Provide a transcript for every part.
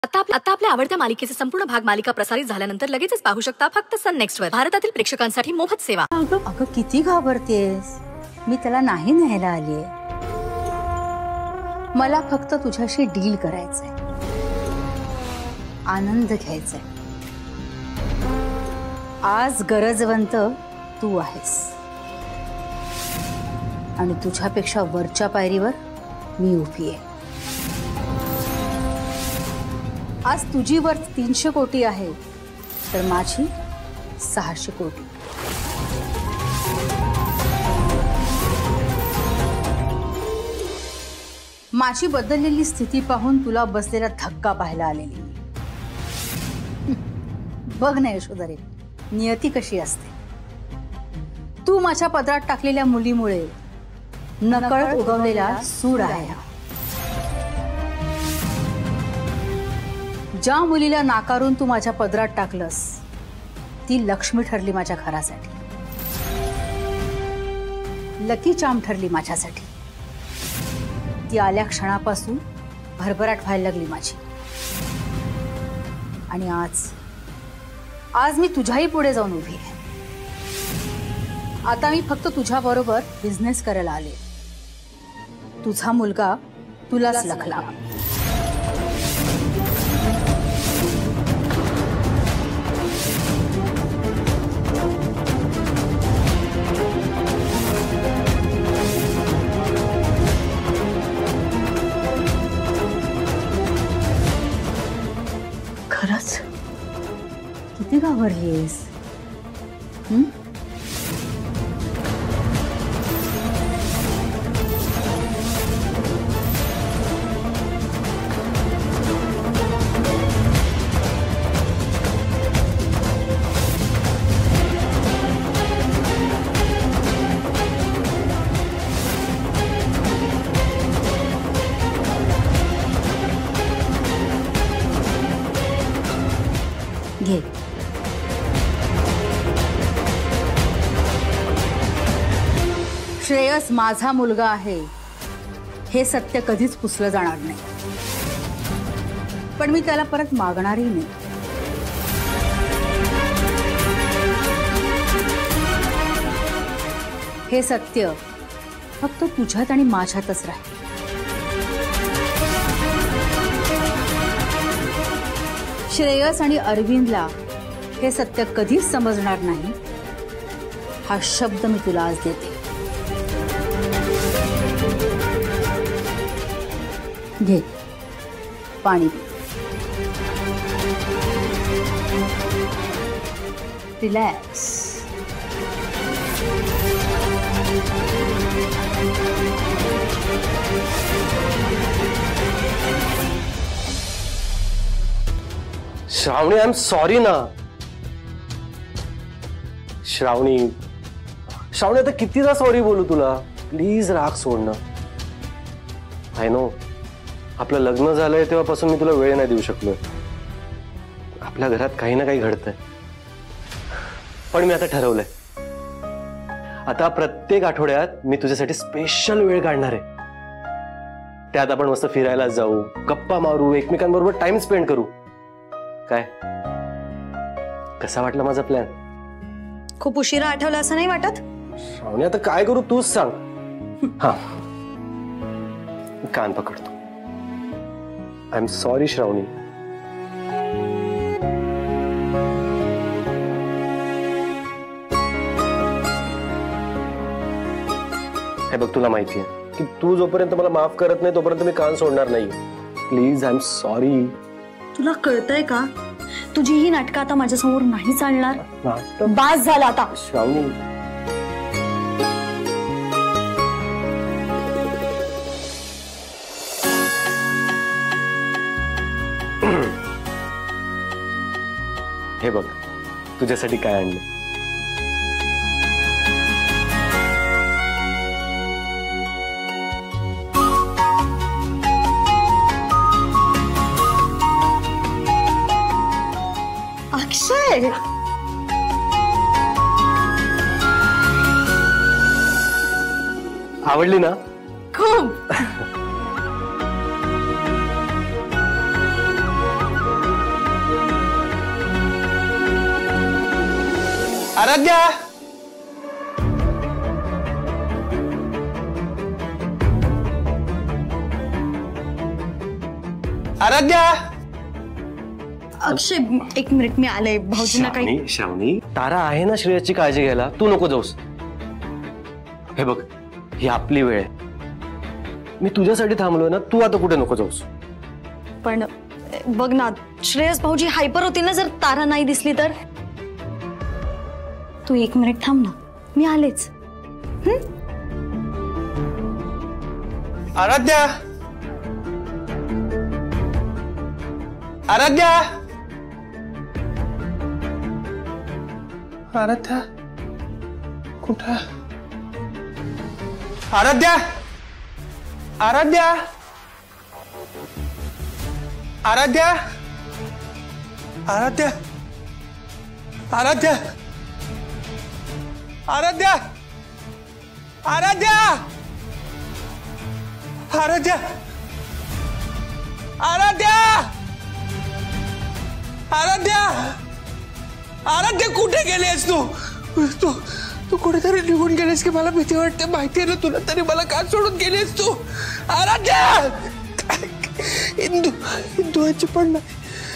आता आपल्या आवडत्या मालिकेचे संपूर्ण भाग मालिका प्रसारित झाल्यानंतर लगेचच पाहू शकता फक्त सन नेक्स्ट वर. भारतातील प्रेक्षकांसाठी मोफत सेवा. अगं किती घाबरतेस? मी त्याला नाही न्यायला आलीये. मला फक्त तुझ्याशी डील करायचंय, आनंद घ्यायचाय. आज गरजवंत तू आहेस आणि तुझ्यापेक्षा वरच्या पायरीवर मी उभी आहे. आज तुझी वर्थ 300 कोटी आहे तर माझी 600 कोटी. माझी बदललेली स्थिती पाहून तुला बसलेला धक्का पाहायला आलेली. बघ ना यशोधरे, नियती कशी असते. तू माझ्या पदरात टाकलेल्या मुलीमुळे नकळत उगवलेला सूर आहे. ज्या मुलीला नाकारून तू माझ्या पदरात टाकलंस ती लक्ष्मी ठरली माझ्या घरासाठी, लकी चार्म ठरली माझ्यासाठी. ती आल्या क्षणापासून भरभराट व्हायला लागली माझी. आणि आज मी तुझ्याही पुढे जाऊन उभी आहे. आता मी फक्त तुझ्या बरोबर बिझनेस करायला आले. तुझा मुलगा तुलाच लखला. खरंच किती घाबरलीस? घे. श्रेयस माझा मुलगा आहे हे सत्य कधीच पुसलं जाणार नाही, पण मी त्याला परत मागणारही नाही. हे सत्य फक्त तुझ्यात आणि माझ्यातच राहील. श्रेयस आणि अरविंदला हे सत्य कधीच समजणार नाही हा शब्द मी तुला आज देते. घे पाणी. Relax. Shravani, I am sorry ना. श्रावणी आता कितीदा सॉरी बोलू तुला? प्लीज राग सोड ना. आय नो आपलं लग्न झालंय तेव्हापासून मी तुला वेळ नाही देऊ शकलोय. आपल्या घरात काही ना काही घडतंय, पण मी आता ठरवलंय, आता प्रत्येक आठवड्यात मी तुझ्यासाठी स्पेशल वेळ काढणार आहे. त्यात आपण मस्त फिरायला जाऊ, गप्पा मारू, एकमेकांबरोबर टाइम स्पेंड करू. काय कसा वाटला माझा प्लॅन? खूप उशिरा आठवला असं नाही वाटत? श्रावणी आता काय करू तूच सांग. हा कान पकडतो. I am sorry Shravani. हे बघ, तुला माहितीये की तू जोपर्यंत मला माफ करत नाही तोपर्यंत मी कान सोडणार नाही. Please, I am sorry. तुला कळतंय का? तुझी ही नाटकं आता माझ्यासमोर नाही चालणार. बास झाला आता. श्रावणी हे बघ तुझ्यासाठी काय आणलं. अक्षय, आवडली ना? खूप. आराध्या, आराध्या. अक्षय एक मिनिट, मी आले. भाऊजींना काही श्रावणी, तारा आहे ना श्रेयसची काळजी घ्यायला, तू नको जाऊस. हे बघ, ही आपली वेळ आहे. मी तुझ्यासाठी थांबलोय ना, तू आता कुठे नको जाऊस. पण बघ ना, श्रेयस भाऊजी हायपर होतील ना जर तारा नाही दिसली तर. तू एक मिनिट थांब ना, मी आलेच. आराध्या, आराध्या, आराध्या कुठं? आराध्या, आराध्या, आराध्या, आराध्या, आराध्या, आराध्या, आराध्या, आराध्या, आराध्या, आराध्या, आराध्या कुठे गेलीस तू? तू तू कुठेतरी निघून गेलीस की मला भीती वाटते. माहिती आहे ना तुला, तरी मला का सोडून गेलीस तू? आराध्या, इंदू पण नाही.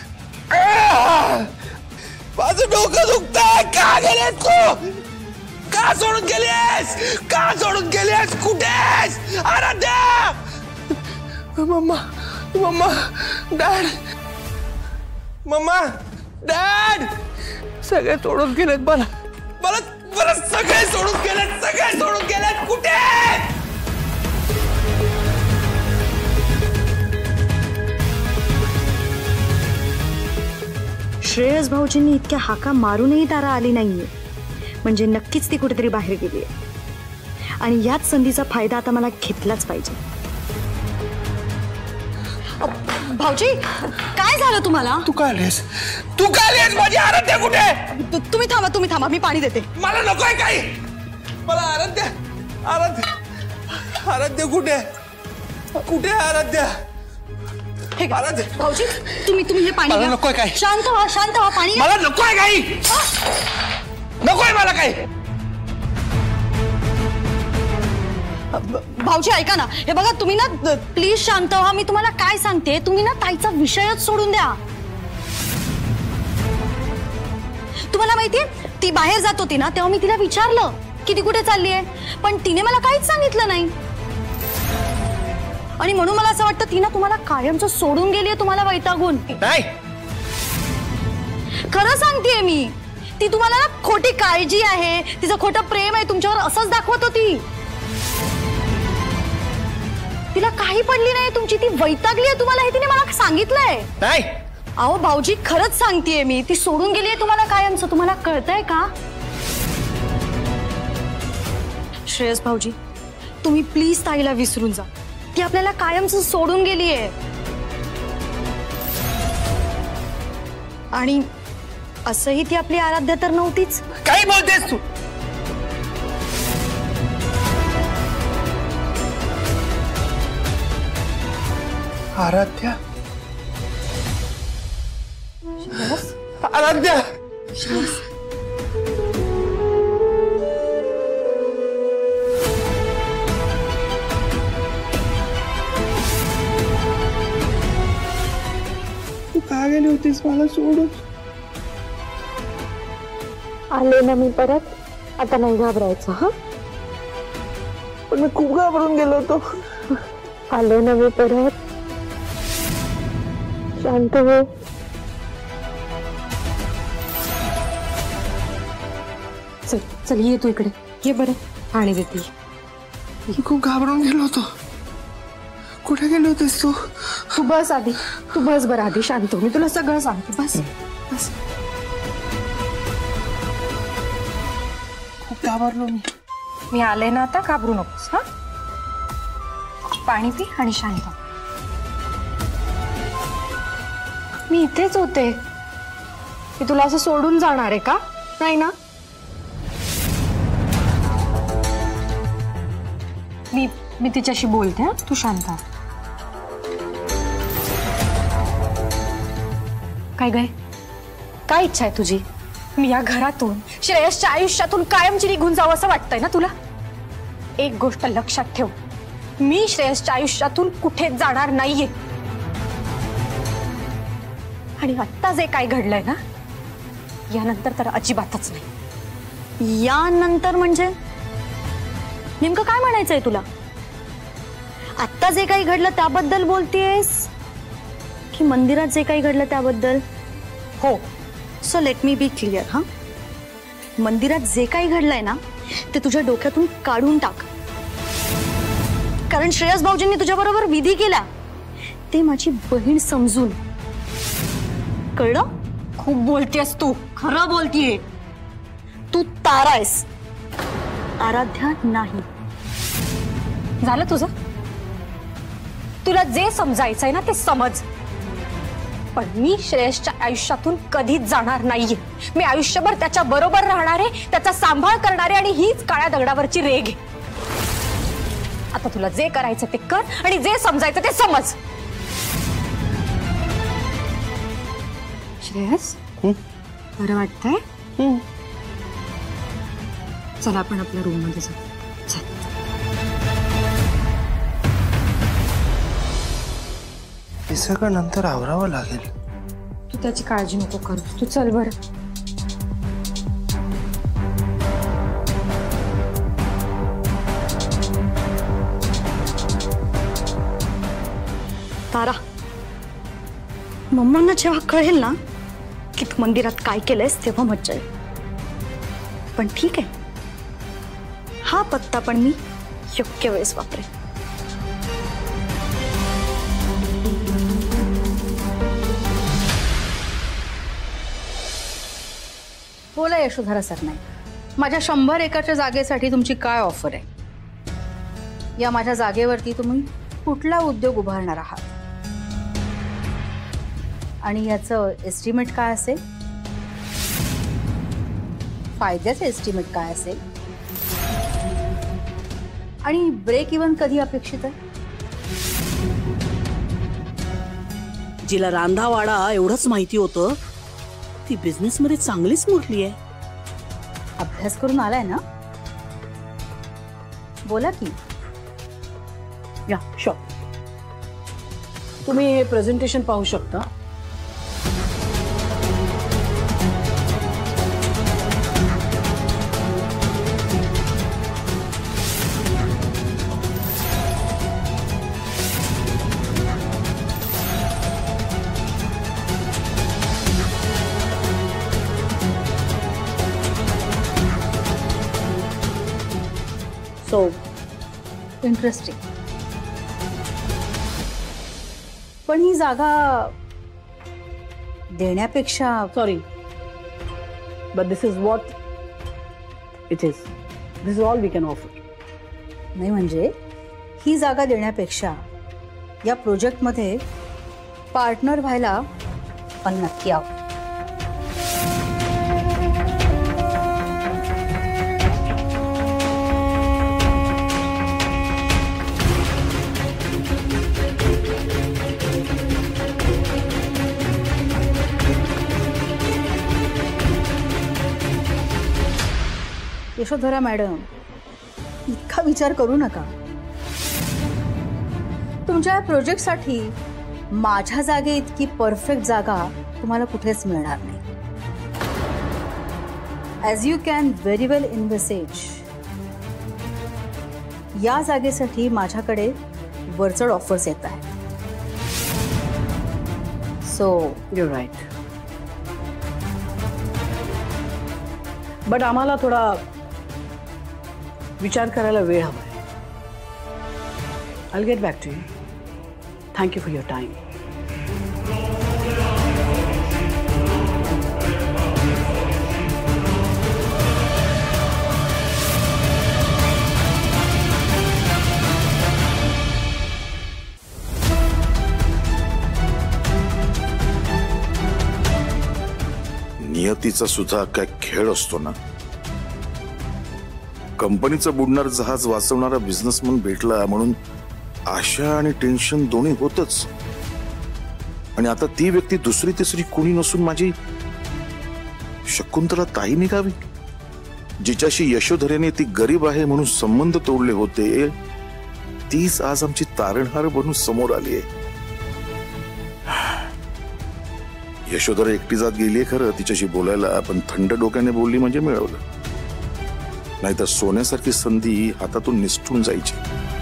माझं डोकं दुखतंय. का गेलीस तू? का सोडून गेलीस? का सोडून गेलीस? कुठेस Aaradhya? Mamma, mamma, dad, mamma, dad सगळे सोडून गेलेत मला. मला मला सगळे सोडून गेलेत, सगळे सोडून गेलेत. कुठे? श्रेयस भाऊजींनी इतक्या हाका मारूनही तारा आली नाहीये, म्हणजे नक्कीच ती कुठेतरी बाहेर गेली आहे. आणि याच संधीचा फायदा आता मला घेतलाच पाहिजे. भाऊजी, काय झालं तुम्हाला? तू का आलीस? तू का आलीस? माझी आराध्या कुठे? तुम्ही थांबा, मी पाणी देते. मला नकोय काही. मला आराध्या, आराध्या, आराध्या कुठे? कुठे आराध्या? आराध्या, भाऊजी तुम्ही हे पाणी मला घ्या. नकोय काय. शांत व्हा पाणी. मला नकोय काही. नकोय मला काही. भाऊजी ऐका ना, हे बघा तुम्ही ना प्लीज शांत व्हा. मी तुम्हाला काय सांगते, तुम्ही ना ताईचा विषयच सोडून द्या. तुम्हाला माहितीये, ती बाहेर जात होती ना तेव्हा मी तिला विचारलं की ती कुठे चालली आहे, पण तिने मला काहीच सांगितलं नाही. आणि म्हणून मला असं वाटतं ती ना तुम्हाला कायमचं सोडून गेलीये, तुम्हाला वैतागून. नाही, खरं सांगतेय मी. ती तुम्हाला ना खोटी काळजी आहे, तिचं खोटं प्रेम आहे तुमच्यावर, असंच दाखवत होती. तिला काही पडली नाही तुमची, ती वैतागली आहे तुम्हाला, हे तिने मला सांगितलंय. नाही. अहो भाऊजी, खरंच सांगतेय मी, ती सोडून गेली आहे तुम्हाला कायमचं. तुम्हाला कळतंय का? श्रेयस भाऊजी, तुम्ही प्लीज ताईला विसरून जा. ती आपल्याला कायमचं सोडून गेली आहे. आणि असंही ती आपली आराध्या तर नव्हतीच. काय बोलतेस तू? आराध्या, आराध्या, तू का गेली होतीस मला सोडून? आले ना मी परत. आता नाही घाबरायचं. हा, पण मी खूप घाबरून गेलो होतो. आले ना मी परत. शांत हो. चल चल, ये तू इकडे ये. बरं पाणी देते. मी खूप घाबरून गेलो होतो. कुठे गेली होतीस तू? तू बस आधी, तू बस बरं आधी. शांत हो, मी तुला सगळं सांगते. बस बस. खूप घाबरलो मी आले ना, आता घाबरू नकोस. हा, पाणी पी आणि शांत हो. मी इथेच होते. मी तुला असं सोडून जाणार आहे का? नाही ना. मी तिच्याशी बोलते. हा, तू शांत हो. काय गे, काय इच्छा आहे तुझी? मी या घरातून श्रेयसच्या आयुष्यातून कायमची निघून जावं असं वाटतंय ना तुला? एक गोष्ट लक्षात ठेव, मी श्रेयसच्या आयुष्यातून कुठेच जाणार नाहीये. आणि आत्ता जे काय घडलंय ना, यानंतर तर अजिबातच नाही. यानंतर म्हणजे नेमकं काय म्हणायचंय तुला? आत्ता जे काही घडलं त्याबद्दल बोलतेस की मंदिरात जे काही घडलं त्याबद्दल? हो, so let me be clear. हा, मंदिरात जे काही घडलंय ना ते तुझ्या डोक्यातून काढून टाक. कारण श्रेयस भाऊजींनी तुझ्या बरोबर विधी केला ते माझी बहीण समजून. कळलं? खूप बोलतेस तू, खरं बोलतीये. तू तारा आहेस, आराध्या नाही. झालं तुझं? तुला जे समजायचंय ना ते समज. पण मी श्रेयसच्या आयुष्यातून कधीच जाणार नाहीये. मी आयुष्यभर त्याच्या बरोबर राहणार आहे, त्याचा सांभाळ करणार आहे आणि हीच काळ्या दगडावरची रेघ आहे. आता तुला जे करायचं ते कर आणि जे समजायचं ते समज. श्रेयस, बरं वाटतंय? चला आपण आपल्या रूम मध्ये जाऊ. हे सगळं नंतर आवरावं लागेल. तू त्याची काळजी नको करू, तू चल बरं. तारा, मम्मांना जेव्हा कळेल ना की तू मंदिरात काय केलंयस तेव्हा मज्जा येईल. पण ठीक आहे, हा पत्ता पण मी योग्य वेळेस वापरेन. बोला यशोधरा सरनाईक, माझ्या 100 एकरच्या जागेसाठी तुमची काय ऑफर आहे? या माझ्या जागेवरती तुम्ही कुठला उद्योग उभारणार आहात आणि याचं एस्टिमेट काय असेल? फायद्याचं एस्टिमेट काय असेल? आणि ब्रेक इव्हन कधी अपेक्षित आहे? जिला रांधावाडा एवढंच माहिती होतं ती बिझनेस मध्ये चांगलीच मोठली आहे. अभ्यास करून आलाय ना? बोला की. या शॉ, तुम्ही हे प्रेझेंटेशन पाहू शकता. So interesting. पण ही जागा देण्यापेक्षा sorry, but this is what it is. This is all we can offer. नाही म्हणजे ही जागा देण्यापेक्षा या प्रोजेक्टमध्ये पार्टनर व्हायला पण नक्की आवडेल. यशोधरा मॅडम, इतका विचार करू नका. तुमच्या प्रोजेक्टसाठी माझ्या जागे इतकी परफेक्ट जागा तुम्हाला कुठेच मिळणार नाही. As you can very well envisage, या जागेसाठी माझ्याकडे वरचढ ऑफर्स येत आहेत. So you right. बट आम्हाला थोडा विचार करायला वेळ हवा आहे. I'll get back to you. Thank you for your time. नियतीचा सुद्धा काय खेळ असतो ना. कंपनीचं बुडणार जहाज वाचवणारा बिझनेसमन भेटला म्हणून आशा आणि टेन्शन दोन्ही होतच. आणि आता ती व्यक्ती दुसरी तिसरी कोणी नसून माझी शकुंतला ताई निघावी? जिच्याशी यशोधरेने ती गरीब आहे म्हणून संबंध तोडले होते, तीच आज आमची तारणहार बनून समोर आली आहे. यशोधरा एकटी जात गेलीये खरं तिच्याशी बोलायला, पण थंड डोक्याने बोलली म्हणजे मिळवलं. नाहीतर सोन्यासारखी संधी हातातून निसटून जायची.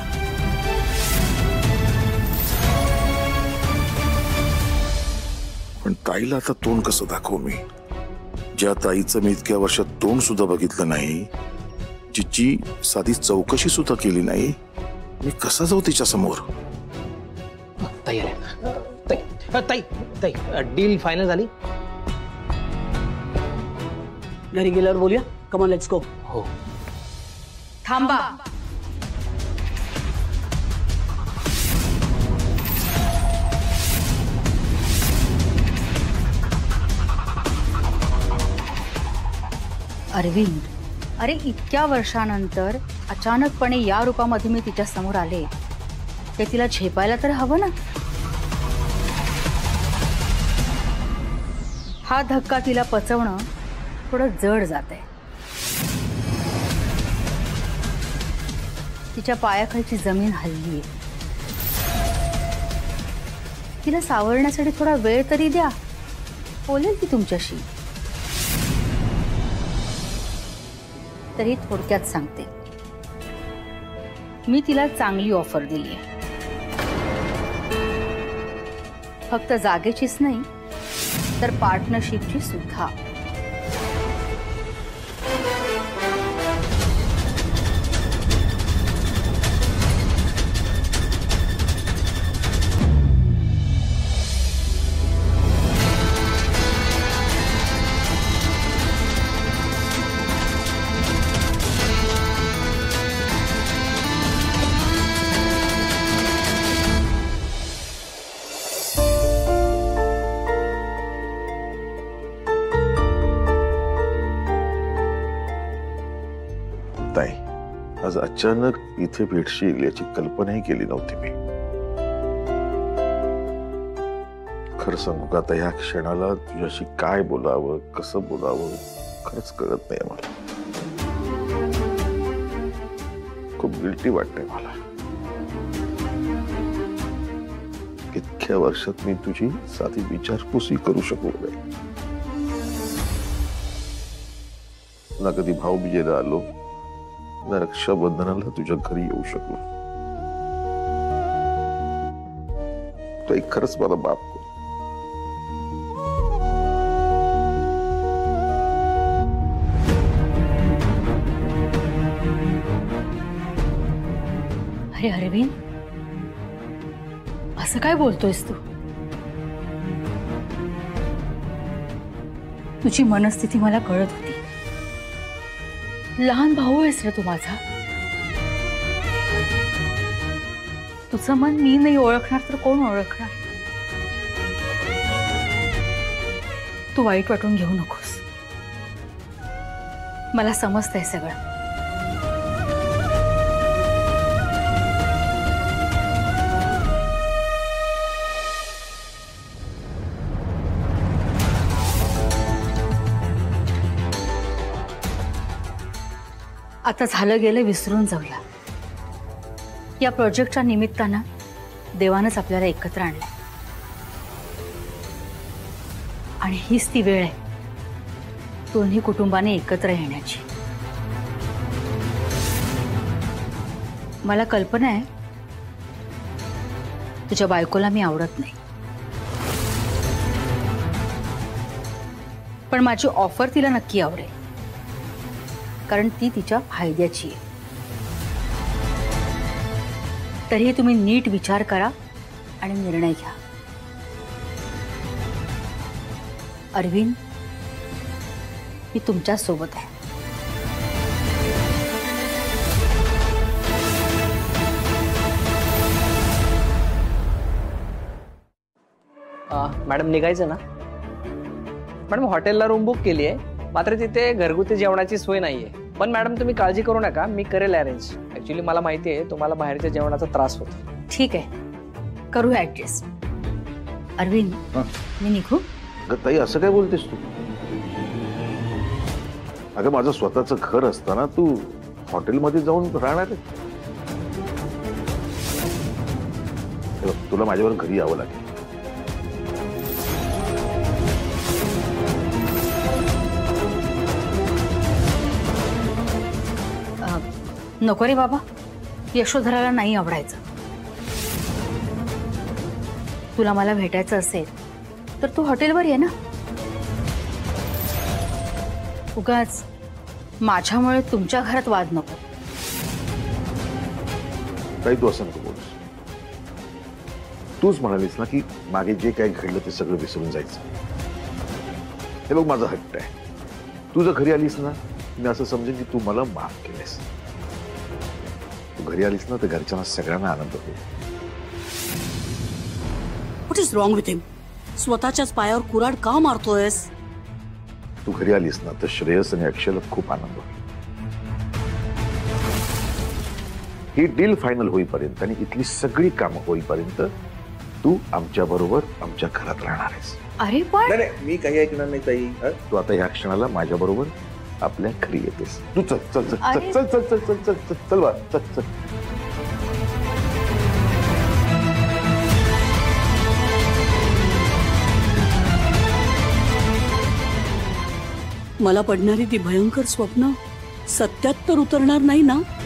पण ताईला आता तोंड कसं दाखवू मी? ज्या ताईचं मी इतक्या वर्षात तोंड सुद्धा बघितलं नाही, जिची साधी चौकशी सुद्धा केली नाही, मी कसा जाऊ तिच्या समोर? ताई ताई ताई डील फायनल झाली. घरी गेल्यावर बोलूया. Come on let's go. हो. थांबा. अरविंद, अरे इतक्या वर्षानंतर अचानकपणे या रूपामध्ये मी तिच्या समोर आले, ते तिला झेपायला तर हवं ना. हा धक्का तिला पचवणं थोडं जड जातंय. तिच्या पायाखालची जमीन हललीये. तिला सावरण्यासाठी थोडा वेळ तरी द्या, बोलेल ती तुमच्याशी. तरी थोडक्यात सांगते, मी तिला चांगली ऑफर दिली आहे. फक्त जागेचीच नाही तर पार्टनरशिपची सुद्धा. ताई, आज अचानक इथे भेटशील याची कल्पनाही केली नव्हती मी. खरं सांगू का, आता ह्या क्षणाला तुझ्याशी काय बोलावं, कसं बोलावं खरंच कळत नाही मला. खूप गिल्टी वाटतंय मला. इतक्या वर्षात मी तुझी साधी विचारपूसही करू शकलो नाही. ना कधी भाऊबीजेला आलो, ना रक्षाबंधनाला तुझ्या घरी येऊ शकलो. तो एक खरंच मला माफ कर. अरे अरविंद, असं काय बोलतोयस तू? तुझी मनस्थिती मला कळत होती. लहान भाऊ आहेस रे तू माझा. तुझं मन मी नाही ओळखणार तर कोण ओळखणार? तू वाईट वाटून घेऊ नकोस. मला समजतंय सगळं. आता झालं गेलं विसरून जाऊया. या प्रोजेक्टच्या निमित्तानं देवानंच आपल्याला एकत्र आणलंय आणि हीच ती वेळ आहे दोन्ही कुटुंबाने एकत्र येण्याची. मला कल्पना आहे तुझ्या बायकोला मी आवडत नाही, पण माझी ऑफर तिला नक्की आवडेल, कारण ती तिच्या फायद्याची आहे. तरीही तुम्ही नीट विचार करा आणि निर्णय घ्या. अरविंद, मी तुमच्या सोबत आहे. मॅडम निघायचं ना? मॅडम हॉटेलला रूम बुक केली आहे, मात्र तिथे घरगुती जेवणाची सोय नाहीये. पण मॅडम तुम्ही काळजी करू नका, मी करेल अरेंज. ऍक्च्युली मला माहिती आहे तुम्हाला बाहेरच्या जेवणाचा त्रास होतो. ठीक आहे, करू ऍडजस्ट. अरविंद, मी निघू? ताई असं काय बोलतेस तू? अगं माझं स्वतःचं घर असताना तू हॉटेलमध्ये जाऊन राहणार आहे? हे बघ, तुला माझ्यावर घरी यावं लागेल. नको रे बाबा, यशोधराला नाही आवडायचं. तुला मला भेटायचं असेल तर तू हॉटेलवर ये ना. उगाच माझ्यामुळे तुमच्या घरात वाद नको. काही तू असं नको बोलूस. तूच म्हणालीस ना की मागे जे काही घडलं ते सगळं विसरून जायचं. हे बघ माझा हट्ट आहे. तू जर घरी आलीस ना, मी असं समजेन की तू मला माफ केलेस. तू घरी आलीस ना तर घरच्यांना सगळ्यांना आनंद होईल. What is wrong with him? स्वतःच्याच पायावर कुऱ्हाड का मारतोयस? तू घरी आलीस ना तर श्रेयस आणि अक्षयला खूप आनंद होईल. ही डील फायनल होईपर्यंत आणि इथली सगळी कामं होईपर्यंत तू आमच्या बरोबर आमच्या घरात राहणार आहेस. अरे पण नाही, मी काही ऐकणार नाही ताई. तू आता ह्या क्षणाला माझ्या बरोबर आपल्या घरी येतेस. तू चल चल चल चल चल चल चल चल चल चल चल बा चल चल. मला पडणारी ती भयंकर स्वप्न सत्यात तर उतरणार नाही ना?